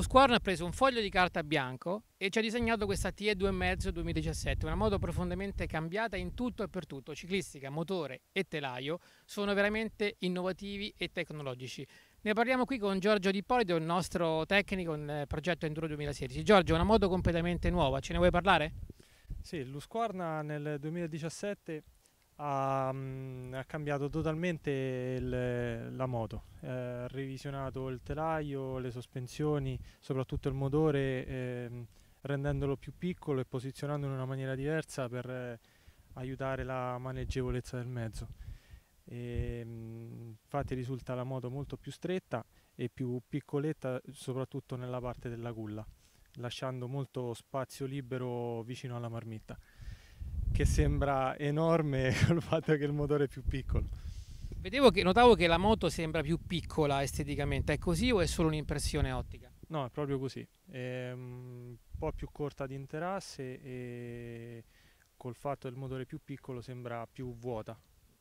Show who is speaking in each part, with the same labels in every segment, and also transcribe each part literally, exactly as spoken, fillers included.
Speaker 1: Husqvarna ha preso un foglio di carta bianco e ci ha disegnato questa T E due virgola cinque duemiladiciassette, una moto profondamente cambiata in tutto e per tutto. Ciclistica, motore e telaio sono veramente innovativi e tecnologici. Ne parliamo qui con Giorgio Di Ippolito, il nostro tecnico nel progetto Enduro duemilasedici. Giorgio, una moto completamente nuova, ce ne vuoi parlare?
Speaker 2: Sì, l'Husqvarna nel duemiladiciassette ha, mh, ha cambiato totalmente il- la moto, eh, ha revisionato il telaio, le sospensioni, soprattutto il motore, ehm, rendendolo più piccolo e posizionandolo in una maniera diversa per eh, aiutare la maneggevolezza del mezzo. E, mh, infatti risulta la moto molto più stretta e più piccoletta, soprattutto nella parte della culla, lasciando molto spazio libero vicino alla marmitta, che sembra enorme col fatto che il motore è più piccolo.
Speaker 1: Vedevo che, notavo che la moto sembra più piccola esteticamente, è così o è solo un'impressione ottica?
Speaker 2: No, è proprio così. È un po' più corta di interasse e col fatto del motore più piccolo sembra più vuota.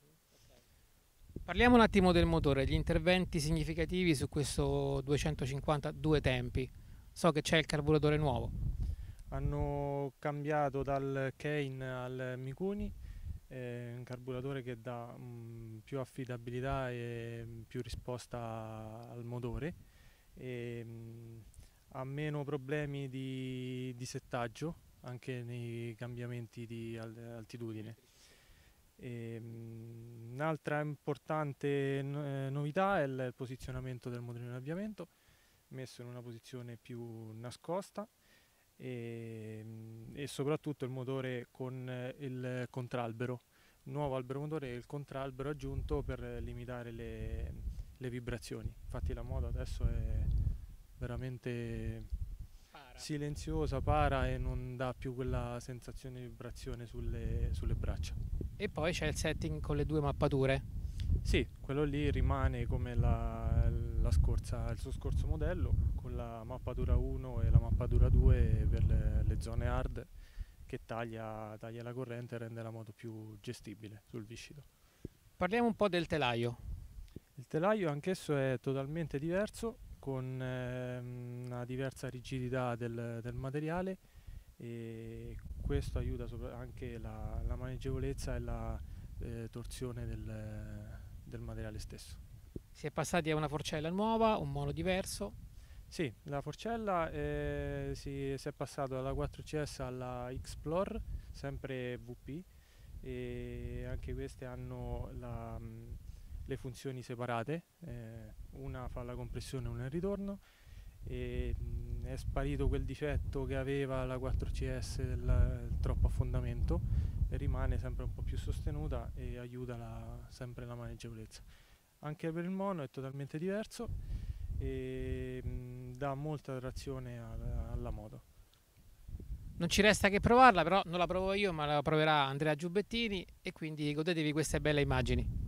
Speaker 1: Parliamo un attimo del motore, gli interventi significativi su questo duecentocinquanta due tempi. So che c'è il carburatore nuovo.
Speaker 2: Hanno cambiato dal Kane al Mikuni, eh, un carburatore che dà mh, più affidabilità e mh, più risposta al motore e mh, ha meno problemi di, di settaggio anche nei cambiamenti di al- altitudine. E, mh, un'altra importante no- eh, novità è il il posizionamento del motorino in avviamento, messo in una posizione più nascosta e, e soprattutto il motore con eh, il contralbero, nuovo albero motore e il contralbero aggiunto per limitare le, le vibrazioni. Infatti la moto adesso è veramente
Speaker 1: Para.
Speaker 2: silenziosa, para e non dà più quella sensazione di vibrazione sulle, sulle braccia.
Speaker 1: E poi c'è il setting con le due mappature.
Speaker 2: Sì, quello lì rimane come la, la scorsa, il suo scorso modello, con la mappatura uno e la mappatura due per le, le zone hard, che taglia, taglia la corrente e rende la moto più gestibile sul viscido.
Speaker 1: Parliamo un po' del telaio.
Speaker 2: Il telaio anch'esso è totalmente diverso, con ehm, una diversa rigidità del, del materiale e questo aiuta sopra- anche la, la maneggevolezza e la eh, torsione del, del materiale stesso.
Speaker 1: Si è passati a una forcella nuova, un mono diverso.
Speaker 2: Sì, la forcella eh, si, si è passato dalla quattro C S alla Explore, sempre V P, e anche queste hanno la, mh, le funzioni separate, eh, una fa la compressione e una il ritorno, e mh, è sparito quel difetto che aveva la quattro C S del, del troppo affondamento e rimane sempre un po' più sostenuta e aiuta la, sempre la maneggevolezza. Anche per il mono è totalmente diverso e mh, dà molta trazione alla, alla moto.
Speaker 1: Non ci resta che provarla, però non la provo io, ma la proverà Andrea Giubbettini e quindi godetevi queste belle immagini.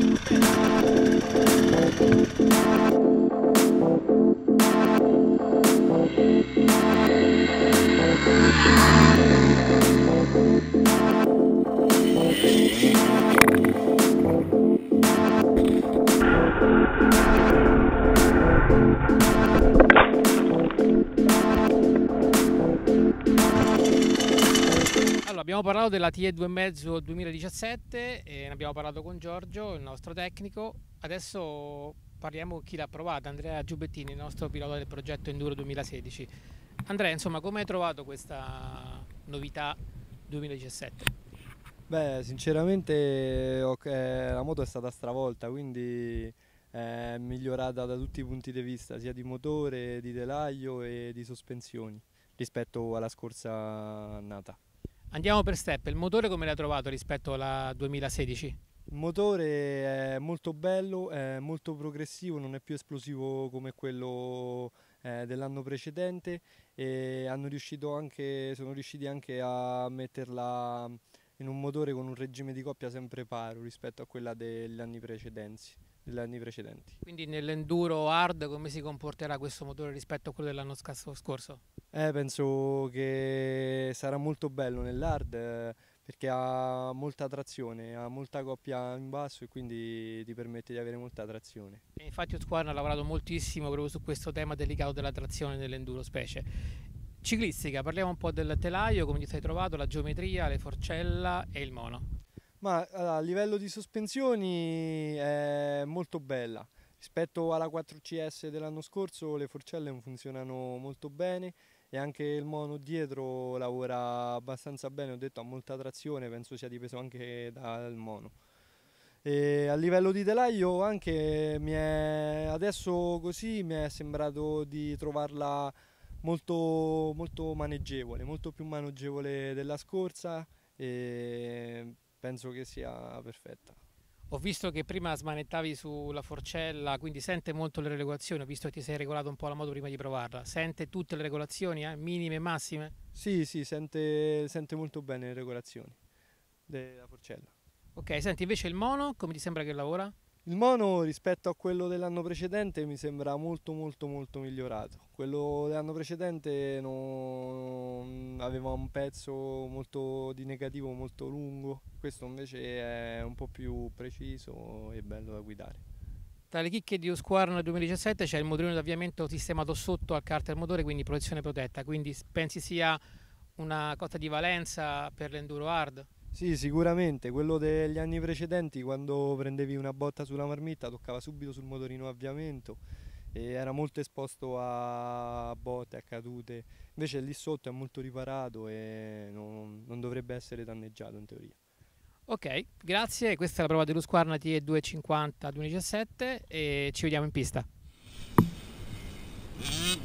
Speaker 1: Allora, abbiamo parlato della T E due virgola cinque duemiladiciassette e ne abbiamo parlato con Giorgio, il nostro tecnico. Adesso parliamo con chi l'ha provata, Andrea Giubbettini, il nostro pilota del progetto Enduro duemilasedici. Andrea, insomma, come hai trovato questa novità duemiladiciassette?
Speaker 3: Beh, sinceramente ok, la moto è stata stravolta, quindi è migliorata da tutti i punti di vista, sia di motore, di telaio e di sospensioni rispetto alla scorsa annata.
Speaker 1: Andiamo per step, il motore come l'hai trovato rispetto alla duemilasedici?
Speaker 3: Il motore è molto bello, è molto progressivo, non è più esplosivo come quello eh, dell'anno precedente e hanno riuscito anche, sono riusciti anche a metterla in un motore con un regime di coppia sempre paro rispetto a quella degli anni precedenti. Degli anni precedenti.
Speaker 1: Quindi nell'enduro hard come si comporterà questo motore rispetto a quello dell'anno scorso?
Speaker 3: Eh, penso che sarà molto bello nell'hard eh, perché ha molta trazione, ha molta coppia in basso e quindi ti permette di avere molta trazione.
Speaker 1: E infatti Husqvarna ha lavorato moltissimo proprio su questo tema delicato della trazione nell'enduro specie. Ciclistica, parliamo un po' del telaio, come ti sei trovato, la geometria, le forcella e il mono.
Speaker 3: Ma allora, a livello di sospensioni è molto bella. Rispetto alla quattro C S dell'anno scorso le forcelle funzionano molto bene e anche il mono dietro lavora abbastanza bene, ho detto ha molta trazione, penso sia dipeso anche dal mono. E a livello di telaio anche mi è, adesso così mi è sembrato di trovarla molto, molto maneggevole, molto più maneggevole della scorsa e penso che sia perfetta.
Speaker 1: Ho visto che prima smanettavi sulla forcella, quindi sente molto le regolazioni, ho visto che ti sei regolato un po' la moto prima di provarla. Sente tutte le regolazioni, eh? Minime e massime?
Speaker 3: Sì, sì, sente, sente molto bene le regolazioni della forcella.
Speaker 1: Ok, senti invece il mono, come ti sembra che lavora?
Speaker 3: Il mono rispetto a quello dell'anno precedente mi sembra molto molto molto migliorato. Quello dell'anno precedente non aveva un pezzo molto di negativo molto lungo, questo invece è un po' più preciso e bello da guidare.
Speaker 1: Tra le chicche di Husqvarna duemiladiciassette c'è il motorino d'avviamento sistemato sotto al carter motore, quindi protezione protetta, quindi pensi sia una cosa di valenza per l'enduro hard?
Speaker 3: Sì, sicuramente, quello degli anni precedenti quando prendevi una botta sulla marmitta toccava subito sul motorino avviamento e era molto esposto a botte, a cadute, invece lì sotto è molto riparato e non, non dovrebbe essere danneggiato in teoria.
Speaker 1: Ok, grazie, questa è la prova dell'Husqvarna T E duecentocinquanta duemiladiciassette e ci vediamo in pista.